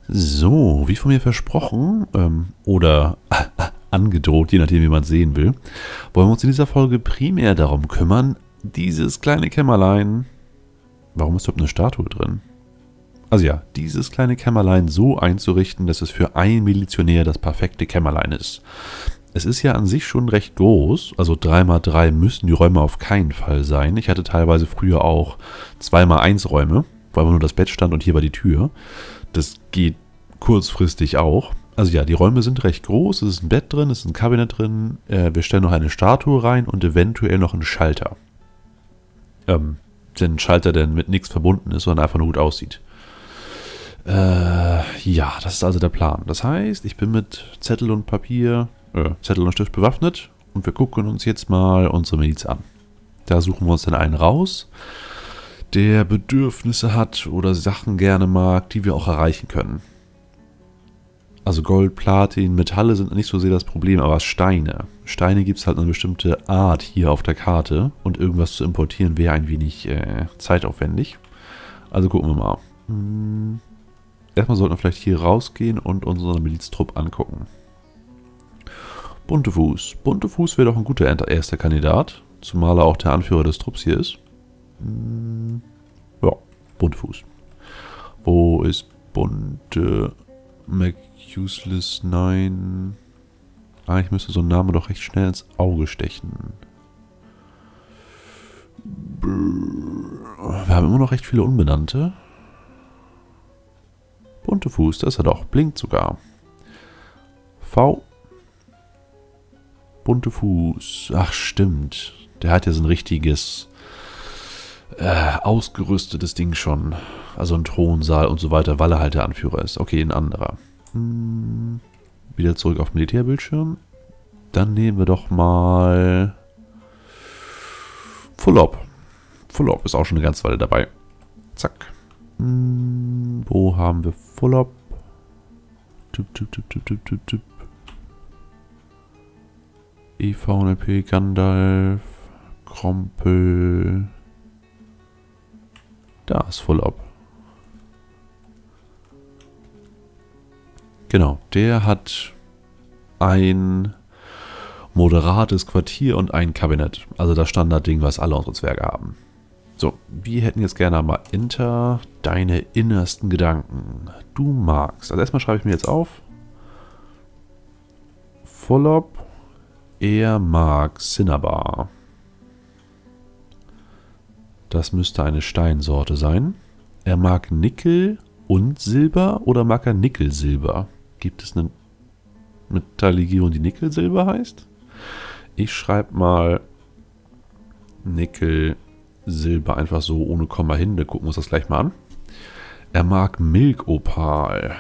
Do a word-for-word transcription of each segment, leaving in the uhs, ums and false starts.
So, wie von mir versprochen, ähm, oder angedroht, je nachdem wie man es sehen will, wollen wir uns in dieser Folge primär darum kümmern, dieses kleine Kämmerlein, warum ist überhaupt eine Statue drin? Also ja, dieses kleine Kämmerlein so einzurichten, dass es für einen Milizionär das perfekte Kämmerlein ist. Es ist ja an sich schon recht groß, also drei mal drei müssen die Räume auf keinen Fall sein. Ich hatte teilweise früher auch zwei mal eins Räume, wo einfach nur das Bett stand und hier war die Tür. Das geht kurzfristig auch. Also ja, die Räume sind recht groß, es ist ein Bett drin, es ist ein Kabinett drin, äh, wir stellen noch eine Statue rein und eventuell noch einen Schalter. Ähm, den Schalter, der mit nichts verbunden ist, sondern einfach nur gut aussieht. Äh, ja, das ist also der Plan. Das heißt, ich bin mit Zettel und Papier, äh, Zettel und Stift bewaffnet und wir gucken uns jetzt mal unsere Miliz an. Da suchen wir uns dann einen raus, der Bedürfnisse hat oder Sachen gerne mag, die wir auch erreichen können. Also Gold, Platin, Metalle sind nicht so sehr das Problem, aber Steine. Steine gibt es halt eine bestimmte Art hier auf der Karte und irgendwas zu importieren wäre ein wenig äh, zeitaufwendig. Also gucken wir mal. Hm. Erstmal sollten wir vielleicht hier rausgehen und unseren Miliztrupp angucken. Buntefuß. Buntefuß wäre doch ein guter erster Kandidat, zumal er auch der Anführer des Trupps hier ist. Hm. Ja, Buntefuß. Wo ist Bunte... McUseless? Nein. Eigentlich müsste so ein Name doch recht schnell ins Auge stechen. Wir haben immer noch recht viele Unbenannte. Buntefuß, das ist er doch. Blinkt sogar. V. Buntefuß. Ach, stimmt. Der hat ja so ein richtiges äh, ausgerüstetes Ding schon. Also ein Thronsaal und so weiter, weil er halt der Anführer ist. Okay, ein anderer. Hm, wieder zurück auf Militärbildschirm. Dann nehmen wir doch mal Fullop. Fullop ist auch schon eine ganze Weile dabei. Zack. Hm, wo haben wir Fullop? Tipp, tipp, tipp, tipp, tipp, tipp, tipp. E V N L P, Gandalf, Krompel. Da ist Fullop. Genau, der hat ein moderates Quartier und ein Kabinett. Also das Standardding, was alle unsere Zwerge haben. So, wir hätten jetzt gerne mal Enter deine innersten Gedanken. Du magst. Also erstmal schreibe ich mir jetzt auf. Fullop, er mag Cinnabar. Das müsste eine Steinsorte sein. Er mag Nickel und Silber oder mag er Nickelsilber? Gibt es eine Metalllegierung, die Nickelsilber heißt? Ich schreibe mal Nickelsilber einfach so ohne Komma hin. Wir gucken uns das gleich mal an. Er mag Milkopal.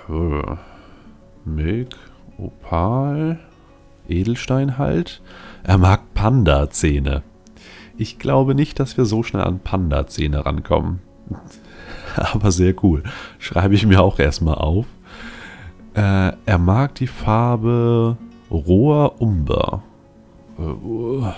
Milkopal. Edelstein halt. Er mag Panda-Zähne. Ich glaube nicht, dass wir so schnell an Panda-Zähne rankommen. Aber sehr cool. Schreibe ich mir auch erstmal auf. Äh, er mag die Farbe roher Umber. Äh, uh.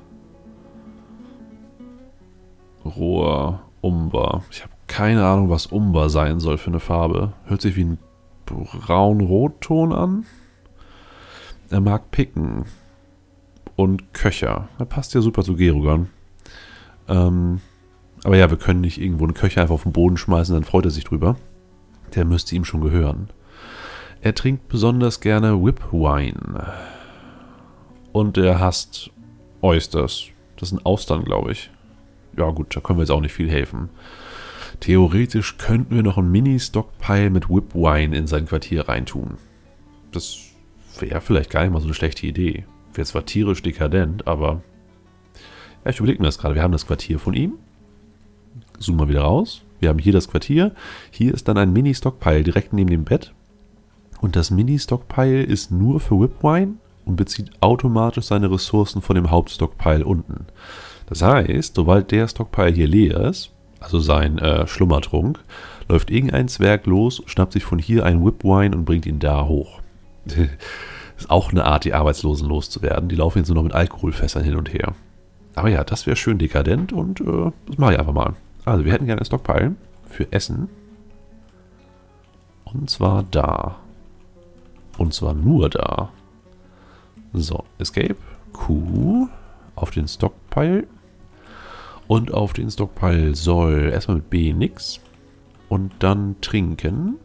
Roher Umber. Ich habe keine Ahnung, was Umber sein soll für eine Farbe. Hört sich wie ein braun-rotton an. Er mag Picken. Und Köcher. Das passt ja super zu Gerugan. Ähm, aber ja, wir können nicht irgendwo einen Köcher einfach auf den Boden schmeißen, dann freut er sich drüber. Der müsste ihm schon gehören. Er trinkt besonders gerne Whipwine. Und er hasst Oysters. Das sind Austern, glaube ich. Ja gut, da können wir jetzt auch nicht viel helfen. Theoretisch könnten wir noch einen Mini-Stockpile mit Whipwine in sein Quartier reintun. Das wäre vielleicht gar nicht mal so eine schlechte Idee. Wäre zwar tierisch dekadent, aber... Ja, ich überlege mir das gerade. Wir haben das Quartier von ihm. Zoom mal wieder raus. Wir haben hier das Quartier. Hier ist dann ein Mini-Stockpile direkt neben dem Bett. Und das Mini-Stockpile ist nur für Whipwine und bezieht automatisch seine Ressourcen von dem Hauptstockpile unten. Das heißt, sobald der Stockpile hier leer ist, also sein äh, Schlummertrunk, läuft irgendein Zwerg los, schnappt sich von hier einen Whipwine und bringt ihn da hoch. Ist auch eine Art, die Arbeitslosen loszuwerden. Die laufen jetzt nur noch mit Alkoholfässern hin und her. Aber ja, das wäre schön dekadent und äh, das mache ich einfach mal. Also, wir hätten gerne ein Stockpile für Essen. Und zwar da. Und zwar nur da. So, Escape. Q. Auf den Stockpile. Und auf den Stockpile soll erstmal mit B nix. Und dann trinken.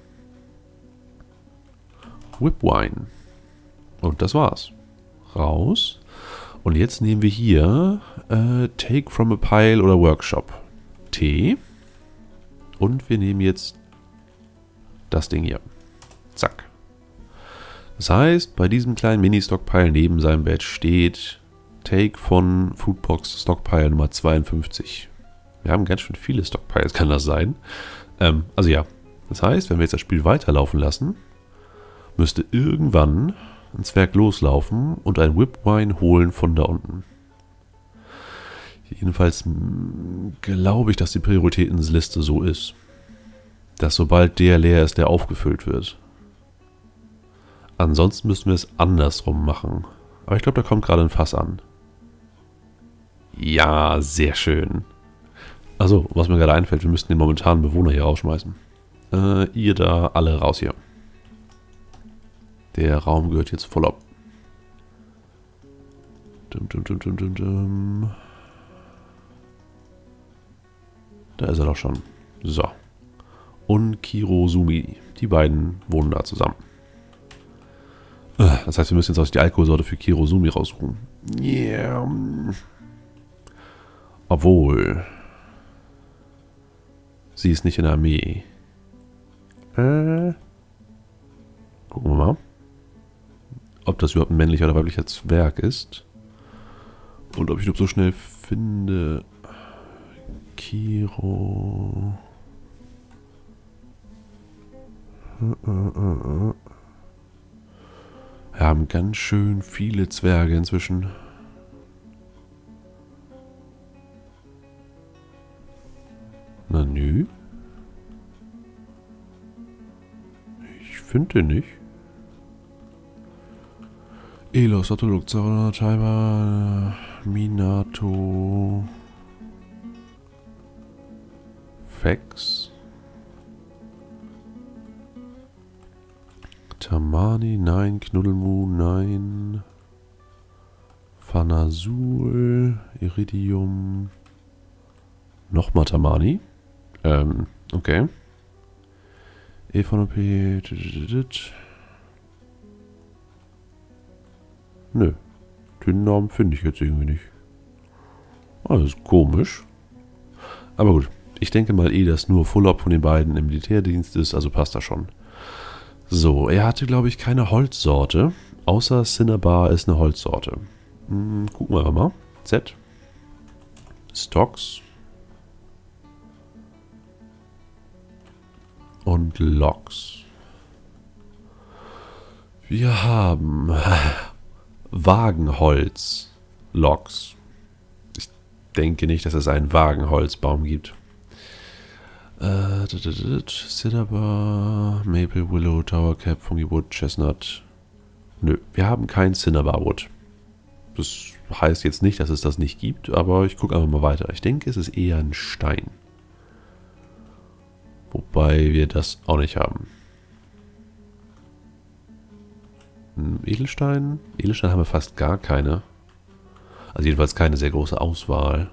Whip Wine. Und das war's. Raus. Und jetzt nehmen wir hier äh, Take from a Pile oder Workshop. T. Und wir nehmen jetzt das Ding hier. Zack. Das heißt, bei diesem kleinen Mini-Stockpile neben seinem Bett steht Take von Foodbox Stockpile Nummer zweiundfünfzig. Wir haben ganz schön viele Stockpiles, kann das sein. Ähm, also ja, das heißt, wenn wir jetzt das Spiel weiterlaufen lassen, müsste irgendwann ein Zwerg loslaufen und ein Whip Wine holen von da unten. Jedenfalls glaube ich, dass die Prioritätenliste so ist, dass sobald der leer ist, der aufgefüllt wird. Ansonsten müssten wir es andersrum machen. Aber ich glaube, da kommt gerade ein Fass an. Ja, sehr schön. Also, was mir gerade einfällt, wir müssten den momentanen Bewohner hier rausschmeißen. Äh, ihr da alle raus hier. Der Raum gehört jetzt voll ab. Dum, dum, dum, dum, dum, dum. Da ist er doch schon. So. Und Kirosumi. Die beiden wohnen da zusammen. Das heißt, wir müssen jetzt auch die Alkoholsorte für Kirosumi raussuchen. Yeah. Obwohl. Sie ist nicht in der Armee. Äh. Gucken wir mal. Ob das überhaupt ein männlicher oder weiblicher Zwerg ist. Und ob ich das so schnell finde. Kiro. Wir haben ganz schön viele Zwerge inzwischen. Na nö. Ich finde nicht. Elos, Otoluk, Zara, Taiba, Minato, Fex, Tamani, nein, Knuddelmu, nein, Fanazul, Iridium, nochmal Tamani, ähm, okay, Ephonopé, nö, den Namen finde ich jetzt irgendwie nicht. Oh, das ist komisch. Aber gut, ich denke mal eh, dass nur Fullop von den beiden im Militärdienst ist, also passt das schon. So, er hatte, glaube ich, keine Holzsorte, außer Cinnabar ist eine Holzsorte. Hm, gucken wir einfach mal. Z. Stocks. Und Logs. Wir haben Wagenholz. Logs. Ich denke nicht, dass es einen Wagenholzbaum gibt. Äh, Cinnabar, Maple, Willow, Tower Cap, Fungi Wood, Chestnut. Nö, wir haben kein Cinnabar Wood. Das heißt jetzt nicht, dass es das nicht gibt, aber ich gucke einfach mal weiter. Ich denke, es ist eher ein Stein. Wobei wir das auch nicht haben. Edelstein? Edelstein haben wir fast gar keine. Also jedenfalls keine sehr große Auswahl.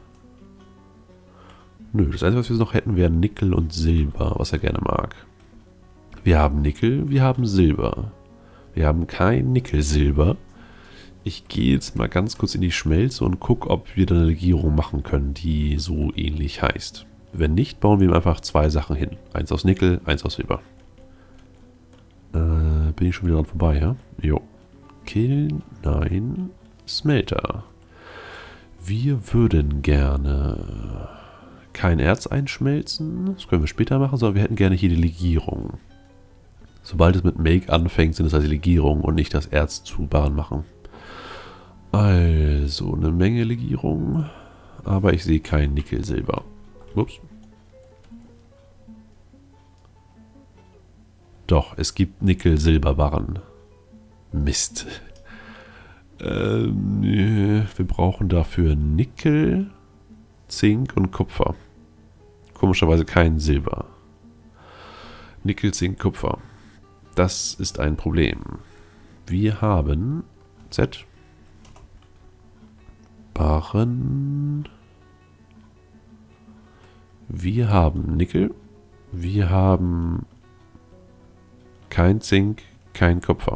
Nö, das Einzige, was wir noch hätten, wäre Nickel und Silber, was er gerne mag. Wir haben Nickel, wir haben Silber. Wir haben kein Nickel-Silber. Ich gehe jetzt mal ganz kurz in die Schmelze und gucke, ob wir da eine Legierung machen können, die so ähnlich heißt. Wenn nicht, bauen wir ihm einfach zwei Sachen hin. Eins aus Nickel, eins aus Silber. Äh, bin ich schon wieder dran vorbei, ja? Jo. Kill, nein, Smelter. Wir würden gerne kein Erz einschmelzen. Das können wir später machen, sondern wir hätten gerne hier die Legierung. Sobald es mit Make anfängt, sind es also die Legierung und nicht das Erz zu Bahn machen. Also, eine Menge Legierung. Aber ich sehe kein Nickel-Silber. Ups. Doch, es gibt Nickel-Silber-Barren. Mist. Ähm, wir brauchen dafür Nickel, Zink und Kupfer. Komischerweise kein Silber. Nickel, Zink, Kupfer. Das ist ein Problem. Wir haben Z. Barren. Wir haben Nickel. Wir haben kein Zink, kein Kupfer.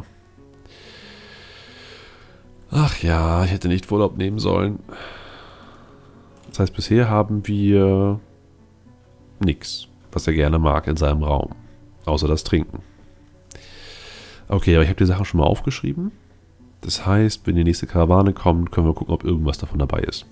Ach ja, ich hätte nicht Urlaub nehmen sollen. Das heißt, bisher haben wir nichts, was er gerne mag in seinem Raum. Außer das Trinken. Okay, aber ich habe die Sachen schon mal aufgeschrieben. Das heißt, wenn die nächste Karawane kommt, können wir gucken, ob irgendwas davon dabei ist.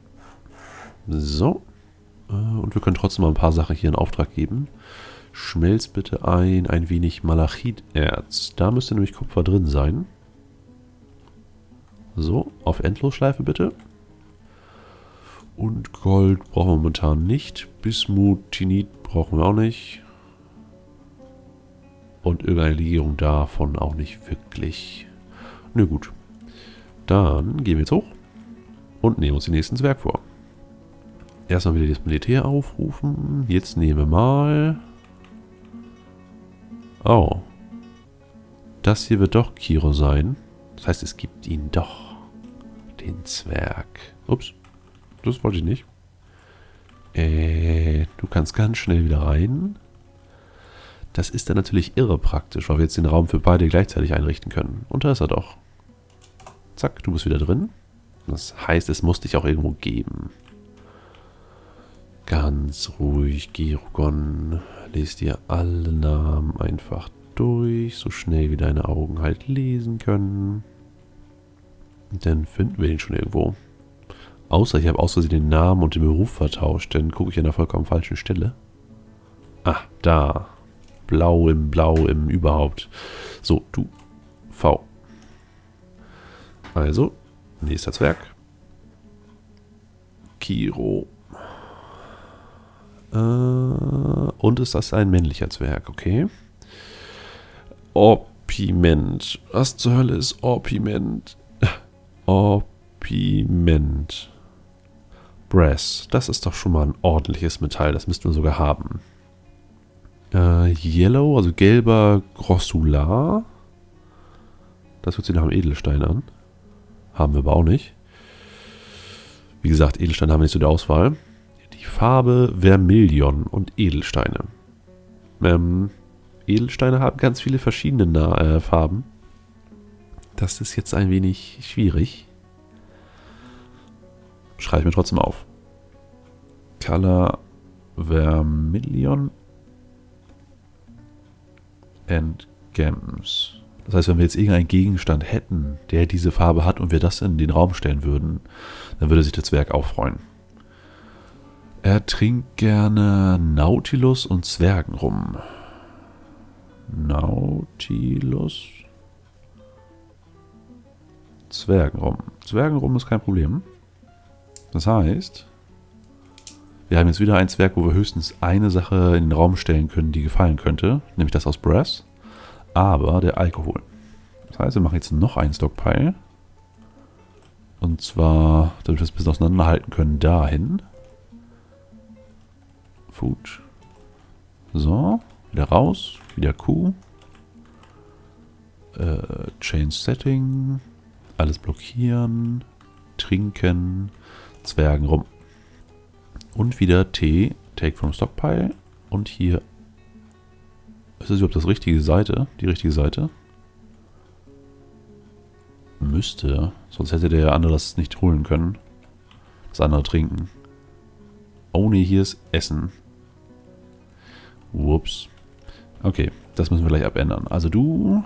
So. Und wir können trotzdem mal ein paar Sachen hier in Auftrag geben. Schmelz bitte ein, ein wenig Malachiterz. Da müsste nämlich Kupfer drin sein. So, auf Endlosschleife bitte. Und Gold brauchen wir momentan nicht. Bismutinit brauchen wir auch nicht. Und irgendeine Legierung davon auch nicht wirklich. Na gut. Dann gehen wir jetzt hoch und nehmen uns den nächsten Zwerg vor. Erstmal wieder das Militär aufrufen. Jetzt nehmen wir mal... Oh. Das hier wird doch Kiro sein. Das heißt, es gibt ihn doch. Den Zwerg. Ups. Das wollte ich nicht. Äh, du kannst ganz schnell wieder rein. Das ist dann natürlich irre praktisch, weil wir jetzt den Raum für beide gleichzeitig einrichten können. Und da ist er doch. Zack, du bist wieder drin. Das heißt, es muss dich auch irgendwo geben. Ganz ruhig, Girogon. Lies dir alle Namen einfach durch, so schnell wie deine Augen halt lesen können. Dann finden wir ihn schon irgendwo. Außer ich habe aus Versehen den Namen und den Beruf vertauscht, dann gucke ich an der vollkommen falschen Stelle. Ah, da. Blau im Blau im überhaupt. So, du. V. Also, nächster Zwerg. Kiro. Äh, und ist das ein männlicher Zwerg, okay. Orpiment. Was zur Hölle ist Orpiment? Orpiment. Brass. Das ist doch schon mal ein ordentliches Metall. Das müssten wir sogar haben. Äh, Yellow, also gelber Grossular. Das hört sich nach einem Edelstein an. Haben wir aber auch nicht. Wie gesagt, Edelsteine haben wir nicht so die Auswahl. Die Farbe Vermilion und Edelsteine. Ähm, Edelsteine haben ganz viele verschiedene Na äh, Farben. Das ist jetzt ein wenig schwierig. Schreibe ich mir trotzdem auf. Color Vermilion and Gems. Das heißt, wenn wir jetzt irgendeinen Gegenstand hätten, der diese Farbe hat und wir das in den Raum stellen würden, dann würde sich der Zwerg auch freuen. Er trinkt gerne Nautilus und Zwergenrum. Nautilus. Zwergenrum. Zwergenrum ist kein Problem. Das heißt, wir haben jetzt wieder einen Zwerg, wo wir höchstens eine Sache in den Raum stellen können, die gefallen könnte. Nämlich das aus Brass. Aber der Alkohol. Das heißt, wir machen jetzt noch einen Stockpile. Und zwar, damit wir es ein bisschen auseinanderhalten können, dahin. Food. So, wieder raus, wieder Q. Äh, Change Setting. Alles blockieren. Trinken. Zwergen rum. Und wieder T. Take from Stockpile. Und hier. Ist das überhaupt das richtige Seite? Die richtige Seite? Müsste. Sonst hätte der andere das nicht holen können. Das andere trinken. Oh ne, hier ist Essen. Whoops. Okay, das müssen wir gleich abändern. Also du...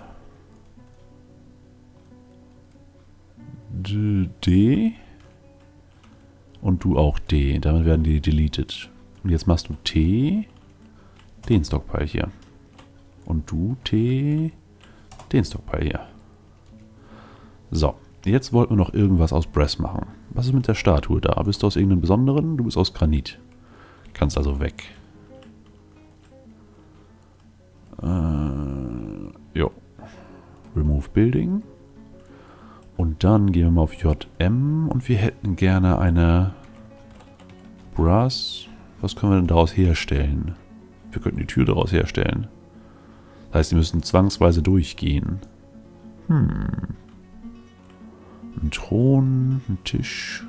D... Und du auch D. Damit werden die deleted. Und jetzt machst du T... Den Stockpile hier. Und du T... Den Stockpile hier. So, jetzt wollten wir noch irgendwas aus Brass machen. Was ist mit der Statue da? Bist du aus irgendeinem Besonderen? Du bist aus Granit. Kannst also weg. Äh, jo. Remove Building. Und dann gehen wir mal auf J M und wir hätten gerne eine Brass. Was können wir denn daraus herstellen? Wir könnten die Tür daraus herstellen. Das heißt, die müssen zwangsweise durchgehen. Hm. Ein Thron, ein Tisch.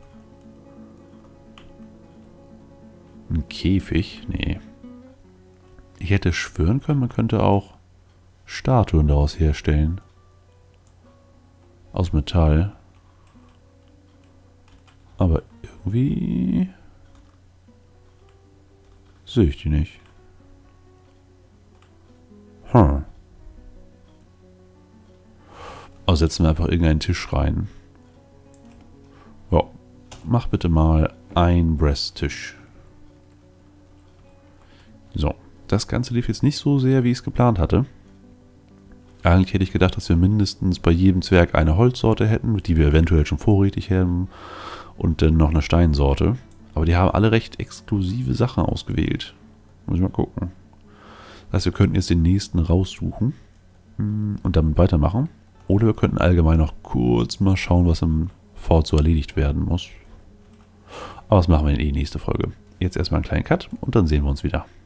Ein Käfig? Nee. Ich hätte schwören können, man könnte auch Statuen daraus herstellen. Aus Metall. Aber irgendwie sehe ich die nicht. Hm. Also setzen wir einfach irgendeinen Tisch rein. Ja, mach bitte mal ein Bresstisch. So, das Ganze lief jetzt nicht so sehr, wie ich es geplant hatte. Eigentlich hätte ich gedacht, dass wir mindestens bei jedem Zwerg eine Holzsorte hätten, die wir eventuell schon vorrätig hätten. Und dann noch eine Steinsorte. Aber die haben alle recht exklusive Sachen ausgewählt. Muss ich mal gucken. Das heißt, wir könnten jetzt den nächsten raussuchen. Und damit weitermachen. Oder wir könnten allgemein noch kurz mal schauen, was im Fort so erledigt werden muss. Aber das machen wir in die nächste Folge. Jetzt erstmal einen kleinen Cut und dann sehen wir uns wieder.